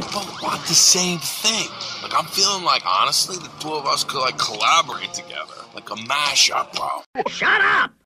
both want the same thing. Like, I'm feeling like, honestly, the two of us could, like, collaborate together. Like a mashup, bro. Shut up!